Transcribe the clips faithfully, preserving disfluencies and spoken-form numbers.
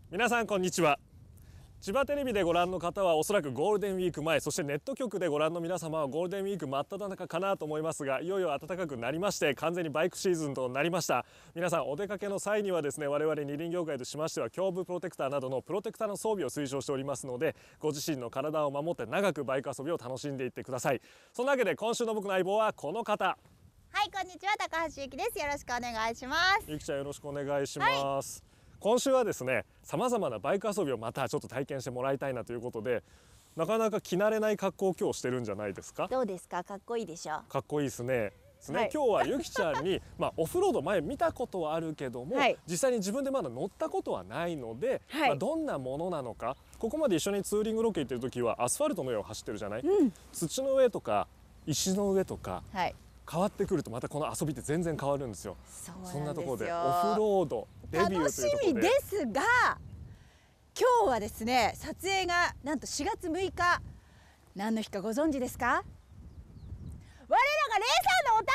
皆さんこんにちは。千葉テレビでご覧の方はおそらくゴールデンウィーク前、そしてネット局でご覧の皆様はゴールデンウィーク真っ只中かなと思いますが、いよいよ暖かくなりまして完全にバイクシーズンとなりました。皆さんお出かけの際にはですね、我々二輪業界としましては胸部プロテクターなどのプロテクターの装備を推奨しておりますので、ご自身の体を守って長くバイク遊びを楽しんでいってください。そんなわけで今週の僕の相棒はこの方。 はい、こんにちは、高橋ゆきです。よろしくお願いします。 ゆきちゃんよろしくお願いします、はい。今週はですね、さまざまなバイク遊びをまたちょっと体験してもらいたいなということで、なかなか着慣れない格好を今日してるんじゃないですか。 どうですか、かっこいいでしょ。 かっこいいですね。ですね、 はい、 今日はゆきちゃんにまあオフロード前見たことはあるけども、はい、実際に自分でまだ乗ったことはないので、はい、まあどんなものなのか。ここまで一緒にツーリングロケ行ってる時はアスファルトの上を走ってるじゃない、うん、土の上とか石の上とか、はい、変わってくるとまたこの遊びって全然変わるんですよ。 そうなんですよ。 そんなところでオフロードデビューというところで楽しみですが、今日はですね、撮影がなんとしがつむいか、何の日かご存知ですか？我らがレイさんのお誕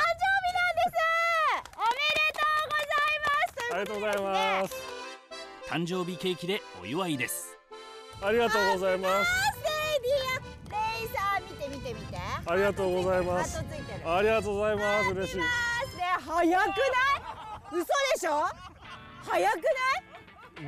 生日なんです。おめでとうございます。 ありがとうございます。 誕生日ケーキでお祝いです。 ありがとうございます。 レイさん見て見て見て。 ありがとうございます。ありがとうございます。嬉しい。 早くない？嘘でしょ？早くない？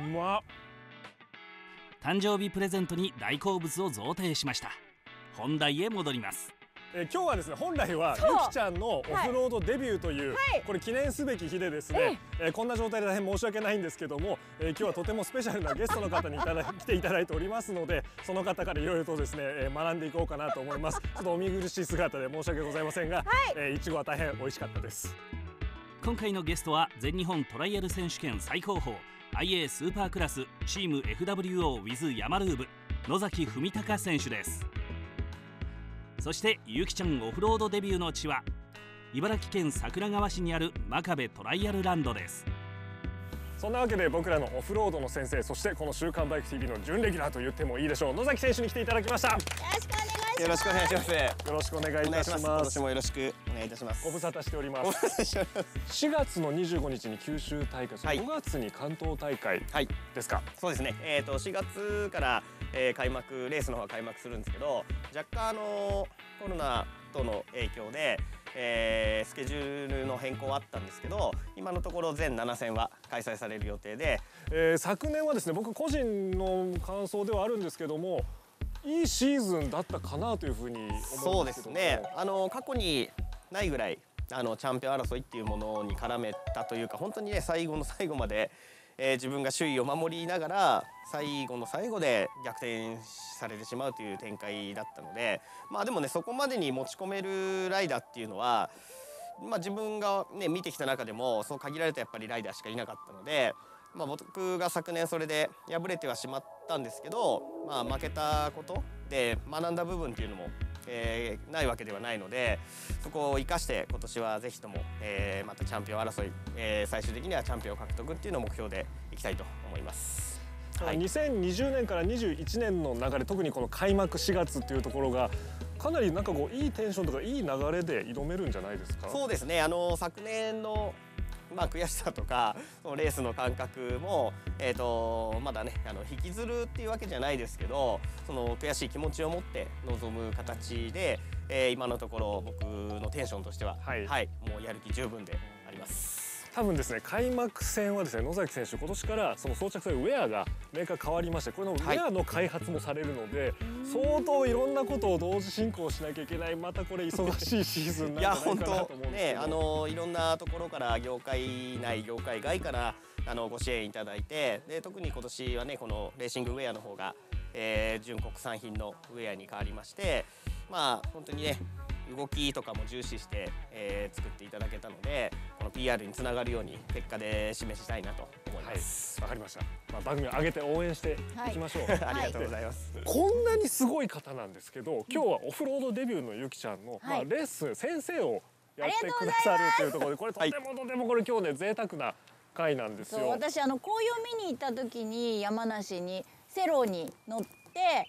うまっ。 誕生日プレゼントに大好物を贈呈しました。本題へ戻ります。 え今日はですね、本来はゆきちゃんのオフロードデビューという、はい、これ記念すべき日でですね、ええこんな状態で大変申し訳ないんですけども、え今日はとてもスペシャルなゲストの方にいただ来ていただいておりますので、その方からいろいろとですね、え学んでいこうかなと思います。ちょっとお見苦しい姿で申し訳ございませんが、はい、えいちごは大変美味しかったです。 今回のゲストは全日本トライアル選手権最高峰 アイエー スーパークラスチーム エフダブリューオー with ヤマルーブ野崎文隆選手です。そしてゆきちゃんオフロードデビューの地は茨城県桜川市にある真壁トライアルランドです。 そんなわけで僕らのオフロードの先生、そしてこの週刊バイク ティービー の準レギュラーと言ってもいいでしょう、野崎選手に来ていただきました。よろしくお願いします。 よろしくお願いします。 よろしくお願いいたします。 今年もよろしくお願いいたします。 ご無沙汰しております。しがつのにじゅうごにちに九州大会、はい、ごがつに関東大会ですか。はい、 そうですね。えっとしがつから、えー、開幕レースの方が開幕するんですけど、若干あのコロナとの影響で、えー、スケジュールの変更はあったんですけど、今のところ全ななせんは開催される予定で、 えー、昨年はですね、僕個人の感想ではあるんですけども、いいシーズンだったかなというふうに思いますけども。 そうですね。あの過去にないぐらいあのチャンピオン争いっていうものに絡めたというか、本当にね最後の最後まで、えー、自分が首位を守りながら最後の最後で逆転されてしまうという展開だったので、まあでもねそこまでに持ち込めるライダーっていうのは、まあ、自分がね見てきた中でもそう限られたやっぱりライダーしかいなかったので。まあ僕が昨年それで敗れてはしまったんですけど、まあ、負けたことで学んだ部分っていうのも、えー、ないわけではないので、そこを生かして今年はぜひとも、えー、またチャンピオン争い、えー、最終的にはチャンピオン獲得っていうのを目標でいきたいと思います。 はい、にせんにじゅうねんからにじゅういちねんの流れ、特にこの開幕しがつっていうところがかなりなんかこういいテンションとかいい流れで挑めるんじゃないですか。 そうですね。あの昨年のまあ悔しさとかそのレースの感覚も、えー、とまだねあの引きずるっていうわけじゃないですけど、その悔しい気持ちを持って臨む形で、えー、今のところ僕のテンションとしては、はい、はい、もうやる気十分であります。 多分ですね、開幕戦はですね、野崎選手今年からその装着されるウェアがメーカー変わりまして、これのウェアの開発もされるので、はい、相当いろんなことを同時進行しなきゃいけない、またこれ忙しいシーズンなんじゃないかなと思うんですけど。 ね、あのいろんなところから業界内業界外からあのご支援いただいて、で特に今年はねこのレーシングウェアの方が、えー、純国産品のウェアに変わりまして、まあ本当にね動きとかも重視して、えー、作っていただけたので、この ピーアール につながるように結果で示したいなと思います。 わ、はい、かりました。まあ、番組を上げて応援していきましょう。はい、 ありがとうございます。 こんなにすごい方なんですけど、今日はオフロードデビューのゆきちゃんの、はい、まあ、レッスン先生をやってくださるというところで、これとてもとてもこれ今日ね贅沢な回なんですよ。 そう、私あの紅葉見に行った時に山梨にセロに乗って、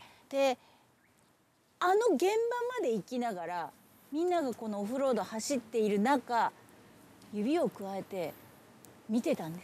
であの現場まで行きながらみんながこのオフロード走っている中、指をくわえて見てたんですよ。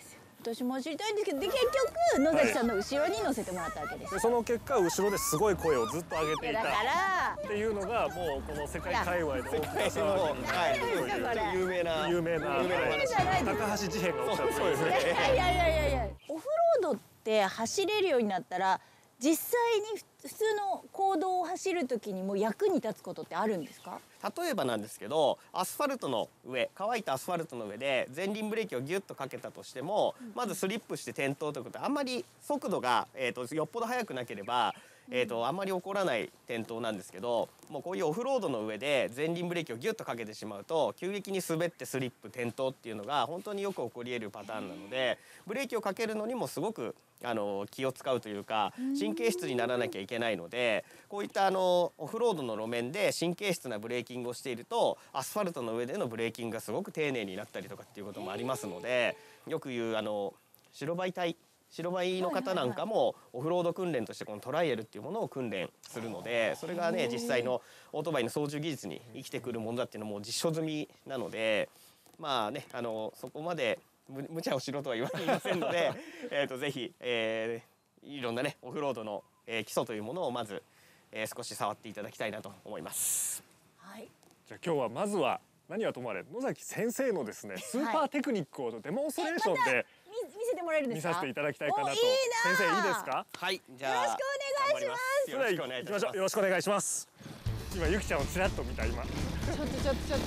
私も走りたいんですけど、で結局野崎さんの後ろに乗せてもらったわけです。 でその結果後ろですごい声をずっと上げていただからっていうのがもうこの世界界隈で大きな騒ぎになってはいいるという有名な有名な有名な話じゃないです。 高橋事変が起きたそうですねいやいやいやいや、オフロードって走れるようになったら実際に普通の公道を走る時にも役に立つことってあるんですか？ 例えばなんですけど、アスファルトの上、乾いたアスファルトの上で前輪ブレーキをギュッとかけたとしても、まずスリップして転倒ということで、あんまり速度が、えー、とよっぽど速くなければ、えー、とあんまり起こらない転倒なんですけど、もうこういうオフロードの上で前輪ブレーキをギュッとかけてしまうと急激に滑ってスリップ転倒っていうのが本当によく起こり得るパターンなので、ブレーキをかけるのにもすごくあの気を使うというか神経質にならなきゃいけないので、こういったあのオフロードの路面で神経質なブレーキングをしているとアスファルトの上でのブレーキングがすごく丁寧になったりとかっていうこともありますので、よく言うあの白バイ隊白バイの方なんかもオフロード訓練としてこのトライアルっていうものを訓練するので、それがね実際のオートバイの操縦技術に生きてくるものだっていうのも実証済みなので、まあねあのそこまでむ無茶をしろとは言われませんのでえーとぜひ、えー、いろんなねオフロードの、えー、基礎というものをまず、えー、少し触っていただきたいなと思います。 はい。 じゃあ今日はまずは何はともあれ野崎先生のですねスーパーテクニックをデモンストレーションで見見せてもらえるんですか？ 見させていただきたいかなと。 おいいな先生いいですか？ はい、じゃあよろしくお願いします。 よろしくお願いい行きましょう。 たします。 よろしくお願いします。今ゆきちゃんをちらっと見た今。うちょっとちょっとちょっとちょっ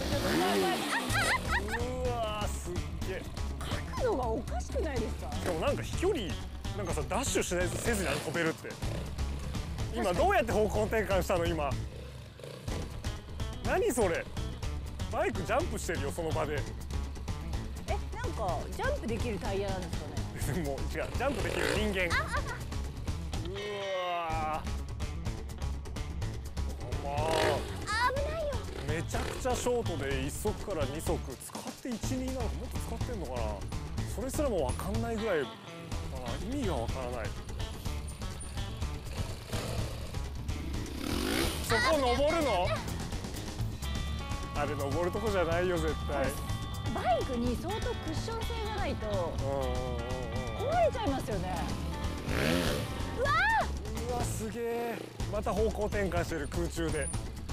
とわーすっげえ。 角度がおかしくないですか？ しかもなんか飛距離なんかさダッシュしないせずにあれ飛べるって。今どうやって方向転換したの今。何それ。バイクジャンプしてるよその場で。 え、なんかジャンプできるタイヤなんですかね？ もう違うジャンプできる人間。うわー。まあ。 危ないよ。 めちゃくちゃショートでいっ足からに足使っていち、になのかもっと使ってんのかな。それすらもわかんないぐらい。あ意味がわからない。そこ登るの？あれ登るとこじゃないよ絶対。 バイクに相当クッション性がないと壊れちゃいますよね。うわーうわすげえ。また方向転換してる空中で。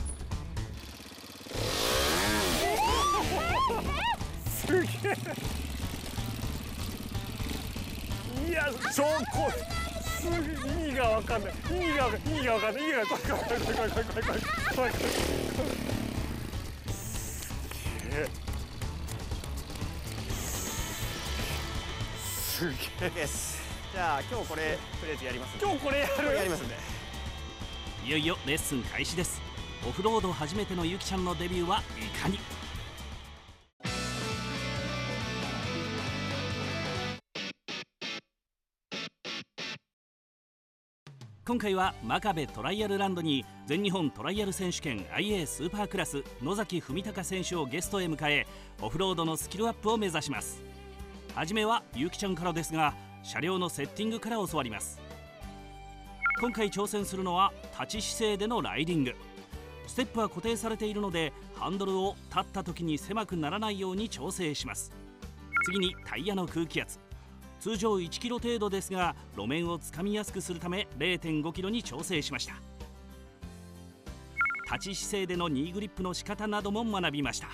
すげえ。いや超怖い。すげえ意味がわかんない。意味がわかんない。意味がわかんない。意味が怖い怖い怖い怖い怖い怖い怖い怖い怖い。すげえです。じゃあ今日これとりあえずやります。 今日これやるやりますんで。 いよいよレッスン開始です。オフロード初めてのゆきちゃんのデビューはいかに。今回は真壁トライアルランドに全日本トライアル選手権 アイエー スーパークラス野崎文隆選手をゲストへ迎え、オフロードのスキルアップを目指します。はじめはゆきちゃんからですが、車両のセッティングから教わります。今回挑戦するのは立ち姿勢でのライディング。ステップは固定されているのでハンドルを立った時に狭くならないように調整します。次にタイヤの空気圧、通常いちキロ程度ですが路面をつかみやすくするため れいてんごキロに調整しました。立ち姿勢でのニーグリップの仕方なども学びました。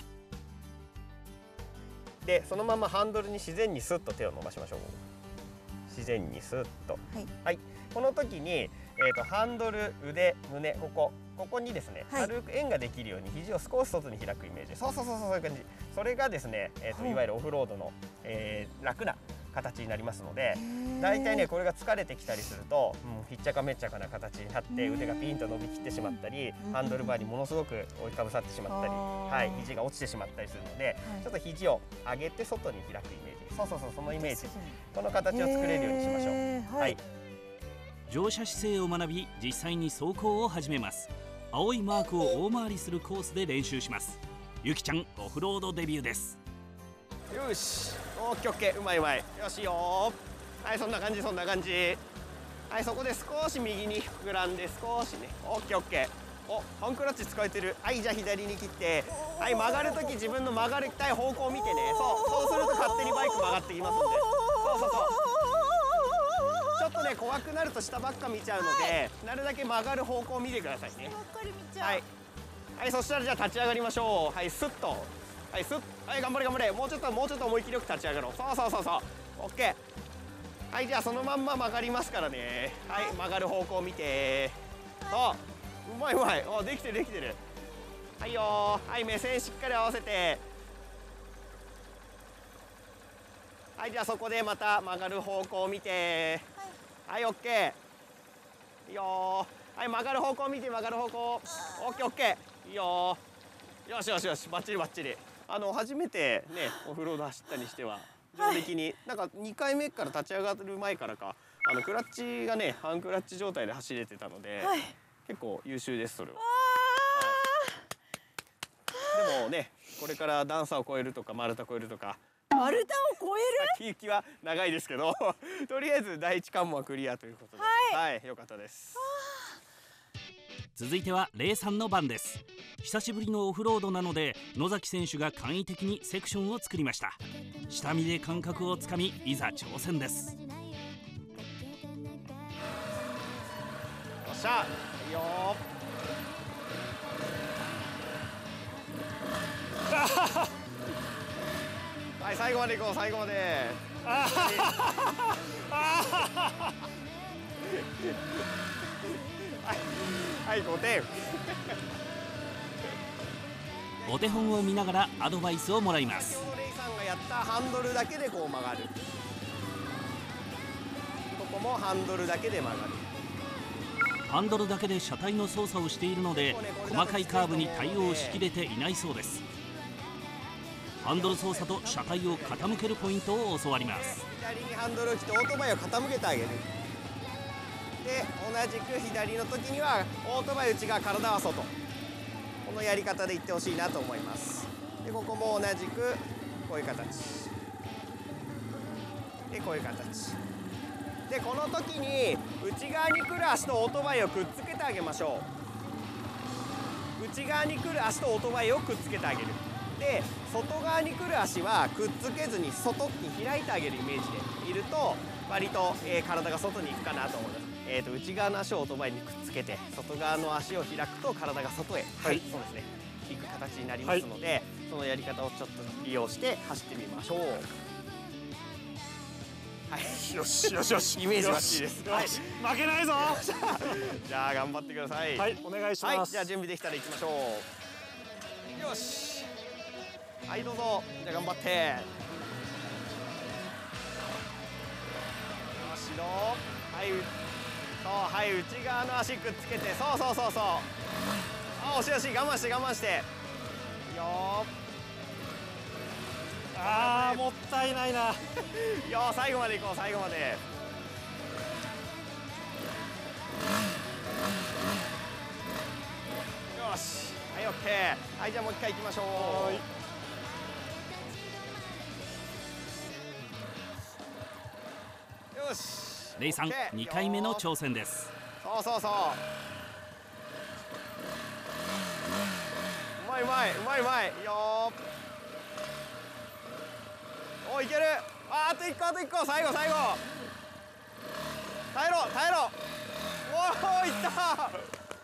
でそのままハンドルに自然にスッと手を伸ばしましょう。自然にスッと、 はい、 はい、この時に、えーと、ハンドル、腕、胸、ここここにですね、はい、軽く円ができるように肘を少し外に開くイメージ。そうそうそうそう、そういう感じ。それがですね、えーと、はい、いわゆるオフロードの、えー、楽な形になりますので、だいたいねこれが疲れてきたりすると、うん、ひっちゃかめっちゃかな形になって腕がピンと伸びきってしまったり、ハンドルバーにものすごく追いかぶさってしまったり、はい、肘が落ちてしまったりするので、はい、ちょっと肘を上げて外に開くイメージ。そうそうそう、そのイメージ、この形を作れるようにしましょう。はい、 乗車姿勢を学び実際に走行を始めます。青いマークを大回りするコースで練習します。ゆきちゃんオフロードデビューです。 よし、オッケーオッケー、うまいうまい、よしよ。はい、そんな感じそんな感じ。はい、そこで少し右に膨らんで少しね、オッケーオッケー。お、ハンクラッチ使えてる。はい、じゃあ左に切って、はい、曲がるとき自分の曲がりたい方向を見てね。そう、そうすると勝手にバイク曲がってきますんで。そうそうそうそう。ちょっとね怖くなると下ばっか見ちゃうので、なるだけ曲がる方向を見てくださいね。 ばっかり見ちゃう。 はい、はい、そしたらじゃあ立ち上がりましょう。はい、スッと、はいスッ、はい頑張れ頑張れ、もうちょっともうちょっと思い切りよく立ち上がろう。そうそうそうそう、オッケー。はい、じゃあそのまんま曲がりますからね。はい、曲がる方向を見て、そう、うまいうまい、あできてるできてる。はいよー、はい、目線しっかり合わせて、はい、じゃあそこでまた曲がる方向を見て、はい、オッケー、いいよー。はい、曲がる方向見て、曲がる方向、オッケーオッケー、いいよー。よしよしよし、バッチリバッチリ。あの初めてねオフロード走ったにしては上出来に、なんかにかいめから立ち上がる前からか、あのクラッチがね半クラッチ状態で走れてたので、 はい、 結構優秀ですそれは。でもね、これから段差を越えるとか丸太越えるとか、 丸太を越先行きは長いですけどとりあえず第一関門はクリアということで、はい、はい、よかったです。 続いてはレイさんの番です。久しぶりのオフロードなので野崎選手が簡易的にセクションを作りました。下見で感覚をつかみ、いざ挑戦です。 よっしゃ、いいよはい、最後まで行こう、最後まで。はい、はい、ごてん。 お手本を見ながらアドバイスをもらいます。 先ほどレイさんがやったハンドルだけでこう曲がる。ここもハンドルだけで曲がる。 ハンドルだけで車体の操作をしているので、細かいカーブに対応しきれていないそうです。ハンドル操作と車体を傾けるポイントを教わります。 左にハンドルを切ってオートバイを傾けてあげる。で、同じく左の時にはオートバイ内側、体は外。このやり方でいってほしいなと思います。で、ここも同じくこういう形で、こういう形で、この時に内側に来る足とオートバイをくっつけてあげましょう。内側に来る足とオートバイをくっつけてあげる。で、外側に来る足はくっつけずに外に開いてあげるイメージでいると、割と、えー、体が外に行くかなと思います。えーと、内側の足をオートバイにくっつけて、外側の足を開くと体が外へ、はい、そうですね、行く形になりますので、はい、そのやり方をちょっと利用して走ってみましょう。はい、よしよしよし、イメージバッチリです。はい、 負けないぞじゃあ頑張ってください。 はい、お願いします。 はい、じゃあ準備できたら行きましょう。よし、はい、どうぞ。じゃあ頑張って。よし、どう。はい、そう、はい、内側の足くっつけて、そうそうそうそう。あ、押し押し、我慢して我慢して。いいよ。 あー、もったいないな。 よ、最後まで行こう、最後まで。よし、はい、オッケー。はい、じゃあもう一回行きましょう。よし、 レイさん、にかいめの挑戦です。 そうそうそう、うまいうまいうまいうまいよ。お、いける。あ、あといっこ、あといっこ、最後最後、耐えろ耐えろ。おお、いった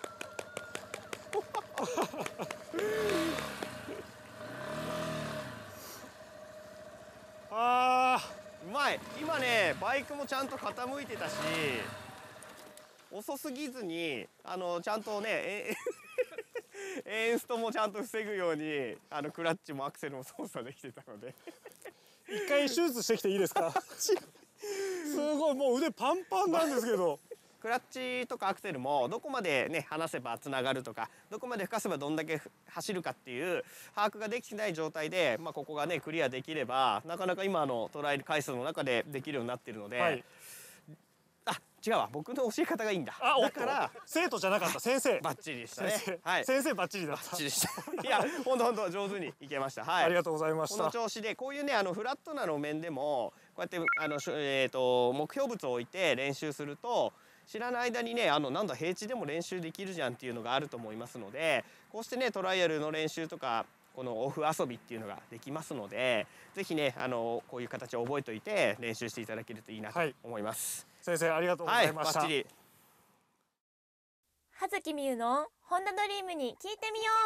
あー、うまい。今ね、バイクもちゃんと傾いてたし、遅すぎずに、あのちゃんとねえエンストもちゃんと防ぐように、あのクラッチもアクセルも操作できてたので一回手術してきていいですかすごい、もう腕パンパンなんですけどクラッチとかアクセルもどこまでね離せばつながるとか、どこまで吹かせばどんだけ走るかっていう把握ができてない状態で、まあ、ここがねクリアできれば、なかなか今のトライ回数の中でできるようになっているので、はい、あ、違うわ、僕の教え方がいいんだ。 あ、 だから生徒じゃなかった、先生。 バッチリでしたね。 先生、 はい、 先生バッチリだった。 バッチリでした。いや、本当本当上手にいけました。はい。 ありがとうございました。 この調子で、こういうね、あのフラットな路面でもこうやってあのえっと目標物を置いて練習すると、知らない間にね、あのなんだ平地でも練習できるじゃんっていうのがあると思いますので、こうしてねトライアルの練習とかこのオフ遊びっていうのができますので、ぜひねあのこういう形を覚えておいて練習していただけるといいなと思います。 はい、先生ありがとうございました。 はい、バッチリ。 葉月美優のホンダドリームに聞いてみよ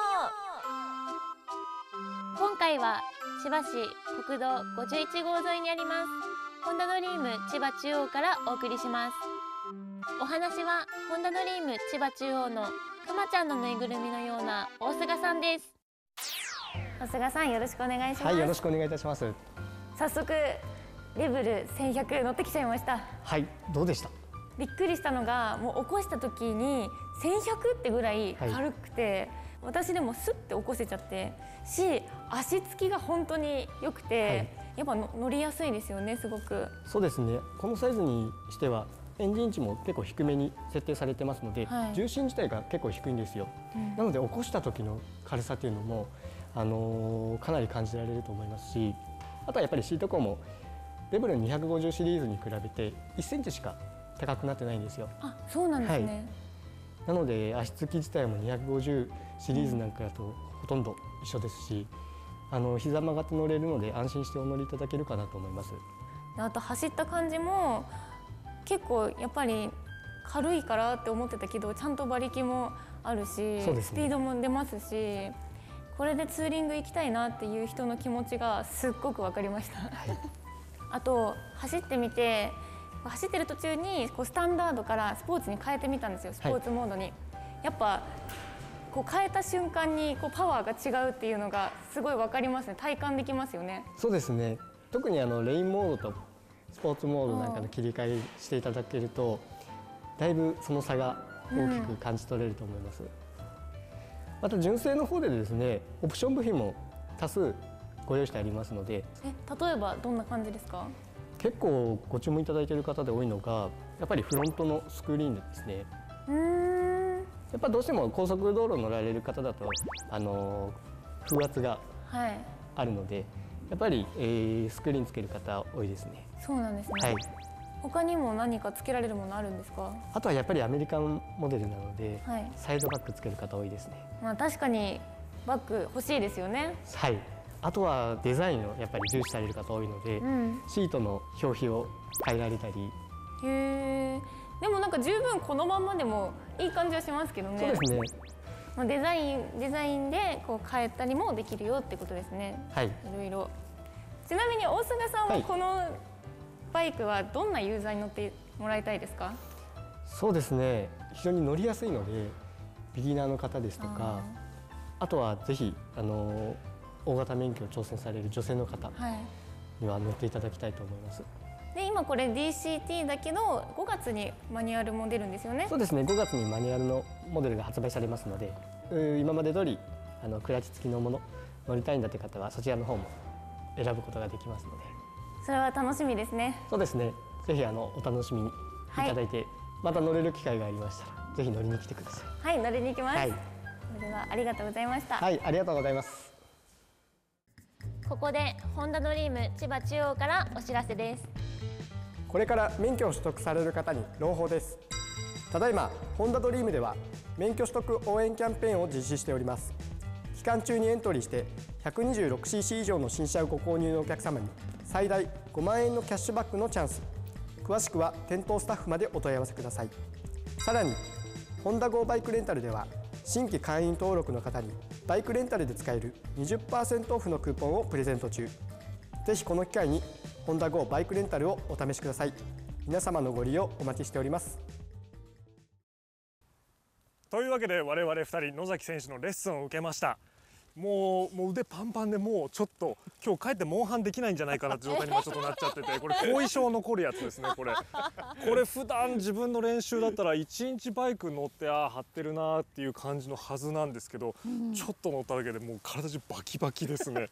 う。今回は千葉市国道ごじゅういち号沿いにありますホンダドリーム千葉中央からお送りします。お話はホンダドリーム千葉中央のくまちゃんのぬいぐるみのような大菅さんです。大菅さん、よろしくお願いします。 はい、よろしくお願いいたします。 早速レベルせんひゃく乗ってきちゃいました。 はい、どうでした？ びっくりしたのが、もう起こした時にせんひゃくってぐらい軽くて、はい、私でもスッて起こせちゃってし、足つきが本当に良くて、はい、やっぱ乗りやすいですよね、すごく。 そうですね、このサイズにしてはエンジン値も結構低めに設定されてますので、はい、重心自体が結構低いんですよ、うん、なので起こした時の軽さというのも、あのー、かなり感じられると思いますし、あとはやっぱりシート高もレベルにひゃくごじゅうシリーズに比べていっセンチしか高くなってないんですよ。 あ、そうなんですね、はい、 なので足つき自体もにひゃくごじゅうシリーズなんかだとほとんど一緒ですし、あの膝曲がって乗れるので安心してお乗りいただけるかなと思います。 あと走った感じも結構やっぱり軽いからって思ってたけど、ちゃんと馬力もあるし、そうですね、スピードも出ますし、これでツーリング行きたいなっていう人の気持ちがすっごく分かりました、はい、あと走ってみて、走ってる途中にこうスタンダードからスポーツに変えてみたんですよ、スポーツモードに、はい、やっぱこう変えた瞬間にこうパワーが違うっていうのがすごい分かりますね。体感できますよね。 そうですね、特にあのレインモードとスポーツモードなんかの切り替えしていただけると、だいぶその差が大きく感じ取れると思います、うん、また純正の方でですね、オプション部品も多数ご用意してありますので。 え、例えばどんな感じですか？ 結構ご注文いただいている方で多いのが、やっぱりフロントのスクリーンですね。うーん、やっぱどうしても高速道路乗られる方だとあの風圧があるので、はい、やっぱり、えー、スクリーンつける方多いですね。 そうなんですね、 はい、 他にも何かつけられるものあるんですか？ あとはやっぱりアメリカンモデルなので、はい、サイドバッグつける方多いですね。 まあ、確かにバッグ欲しいですよね。 はい、あとはデザインをやっぱり重視される方多いので、うん、シートの表皮を変えられたり。 へー、でもなんか十分このまんまでもいい感じはしますけどね。 そうですね、 まあ、デザインデザインでこう変えたりもできるよってことですね。 はい、いろいろ。ちなみに大菅さんはこのバイクはどんなユーザーに乗ってもらいたいですか？ そうですね、非常に乗りやすいのでビギナーの方ですとか、 あ, あとはぜひあの大型免許を挑戦される女性の方には乗っていただきたいと思います。 で、今これ ディーシーティー だけどごがつにマニュアルも出るんですよね。 そうですね、ごがつにマニュアルのモデルが発売されますので、今まで通りあのクラッチ付きのもの乗りたいんだという方はそちらの方も選ぶことができますので。 それは楽しみですね。 そうですね、ぜひあのお楽しみにいただいて、はい、また乗れる機会がありましたらぜひ乗りに来てください。 はい、乗りに行きます、はい、それではありがとうございました。 はい、ありがとうございます。 ここでホンダドリーム千葉中央からお知らせです。 これから免許を取得される方に朗報です。ただいまホンダドリームでは免許取得応援キャンペーンを実施しております。期間中にエントリーして ひゃくにじゅうろくシーシー 以上の新車をご購入のお客様に最大ごまんえんのキャッシュバックのチャンス。詳しくは店頭スタッフまでお問い合わせください。さらにホンダゴーバイクレンタルでは新規会員登録の方にバイクレンタルで使える にじゅっパーセント オフのクーポンをプレゼント中。ぜひこの機会にホンダゴーバイクレンタルをお試しください。皆様のご利用お待ちしております。 というわけで我々ふたり野崎選手のレッスンを受けました。もうもう腕パンパンで、もうちょっと今日帰ってモンハンできないんじゃないかなって状態にもちょっとなっちゃってて、これ後遺症残るやつですね。これこれ普段自分の練習だったらいちにちバイク乗ってああ張ってるなっていう感じのはずなんですけど、うん、ちょっと乗っただけでもう体中バキバキですね。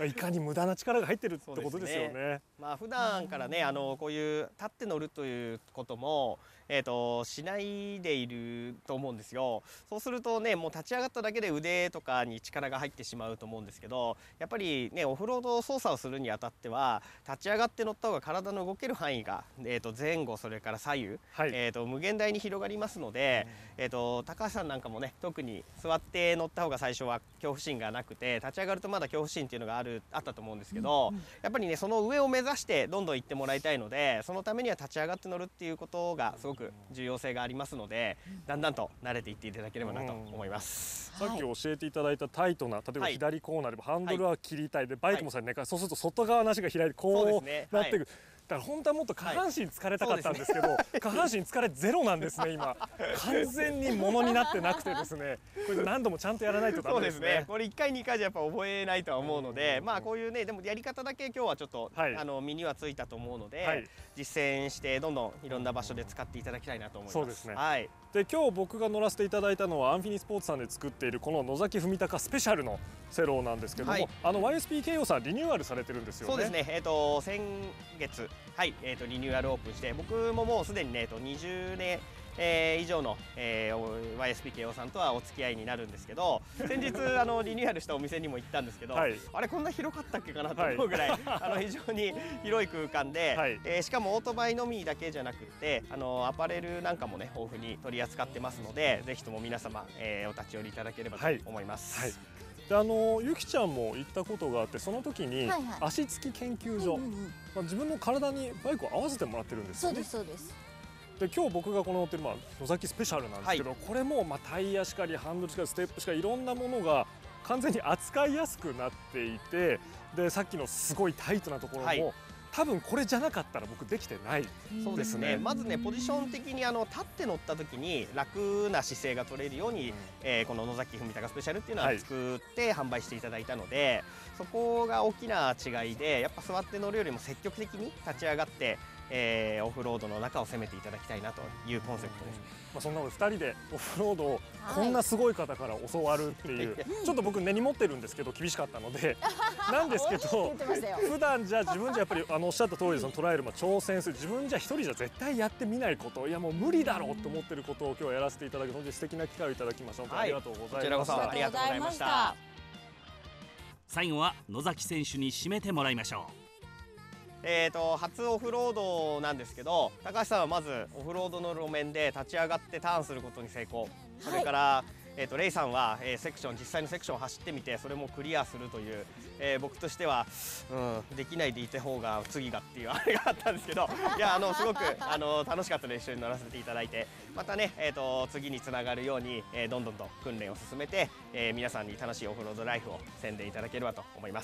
いかに無駄な力が入ってるってことですよね。 まあ普段からね、あのこういう立って乗るということも、えー、としないでいると思うんですよ。そうするとね、もう立ち上がっただけで腕とかに力が入ってしまうと思うんですけど、やっぱりねオフロード操作をするにあたっては立ち上がって乗った方が体の動ける範囲が、えー、と前後それから左右、はい、えー、と無限大に広がりますので、えー、と高橋さんなんかもね特に座って乗った方が最初は恐怖心がなくて、立ち上がるとまだ恐怖心っていうのがあるあったと思うんですけど、うんうん、やっぱりねその上を目指してどんどん行ってもらいたいので、そのためには立ち上がって乗るっていうことがすごく重要性がありますので、だんだんと慣れていっていただければなと思います。 うん、さっき教えていただいたタイトな、例えば左コーナーでもハンドルは切りたいで、バイクもさね、はい、そうすると外側の足が開いてこうなっていく。だから本当はもっと下半身疲れたかったんですけど、はい、下半身疲れゼロなんですね今。完全にものになってなくてですね、これ何度もちゃんとやらないとダメですね。 そうですね、これいっかいにかいじゃやっぱ覚えないとは思うので、まあこういうね、でもやり方だけ今日はちょっと、はい、あの身にはついたと思うので、はい、実践してどんどんいろんな場所で使っていただきたいなと思います。 そうですね、 はい、 で今日僕が乗らせていただいたのはアンフィニスポーツさんで作っているこの野崎文隆スペシャルのセローなんですけども、はい、あの ワイエスピーケーオー さんリニューアルされてるんですよね。 そうですね、えー、と先月、はいえー、とリニューアルオープンして、僕ももうすでにね、えー、とにじゅうねん、えー、以上の、えー、ワイエスピーケーオー さんとはお付き合いになるんですけど、先日あのリニューアルしたお店にも行ったんですけど、はい、あれこんな広かったっけかなと思うぐらい、はい、あの非常に広い空間で、はい、えー、しかもオートバイのみだけじゃなくて、あのアパレルなんかもね豊富に取り扱ってますので、ぜひとも皆様、えー、お立ち寄りいただければと思います。はいはい、 であのゆきちゃんも行ったことがあって、その時に足つき研究所、まあ、自分の体にバイクを合わせてもらってるんですよね。 そうですそうです。 で今日僕がこの乗ってる、まあ、野崎スペシャルなんですけど、はい、これもまあタイヤしかりハンドルしかりステップしかりいろんなものが完全に扱いやすくなっていて、でさっきのすごいタイトなところも、はい、多分これじゃなかったら僕できてない。 そうですね、まずねポジション的にあの立って乗った時に楽な姿勢が取れるように、うん、えー、この野崎文隆スペシャルっていうのは作って販売していただいたので、はい、そこが大きな違いで、やっぱ座って乗るよりも積極的に立ち上がって、えー、オフロードの中を攻めていただきたいなというコンセプトです。 まあそんなのでふたりでオフロードをこんなすごい方から教わるっていう、はい、ちょっと僕根に持ってるんですけど厳しかったのでなんですけど普段じゃ自分じゃやっぱりあのおっしゃった通りで、そのトライアル、まあ挑戦する、自分じゃ一人じゃ絶対やってみないこと、いやもう無理だろうと思ってることを今日はやらせていただくので、素敵な機会をいただきました。本当にありがとうございました。こちらこそありがとうございました。 最後は野崎選手に締めてもらいましょう。 えーと初オフロードなんですけど、高橋さんはまずオフロードの路面で立ち上がってターンすることに成功、それから、はい、えーとレイさんは、えー、セクション実際のセクションを走ってみてそれもクリアするという、えー、僕としては、うん、できないでいた方が次がっていうあれがあったんですけどいやあのすごくあの楽しかったので一緒に乗らせていただいて、またね、えーと次につながるように、えー、どんどんと訓練を進めて、えー、皆さんに楽しいオフロードライフを宣伝いただければと思います。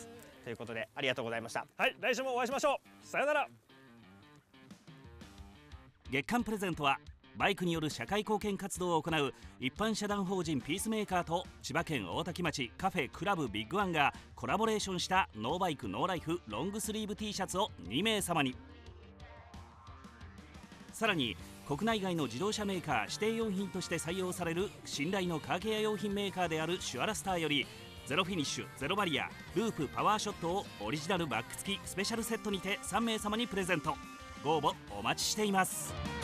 ということでありがとうございました。 はい、来週もお会いしましょう。さよなら。 月間プレゼントはバイクによる社会貢献活動を行う一般社団法人ピースメーカーと千葉県大多喜町カフェクラブビッグワンがコラボレーションしたノーバイクノーライフロングスリーブ T シャツをにめいさまに。さらに国内外の自動車メーカー指定用品として採用される信頼のカーケア用品メーカーであるシュアラスターよりゼロフィニッシュゼロバリアループパワーショットをオリジナルバッグ付きスペシャルセットにてさんめいさまにプレゼント。ご応募お待ちしています。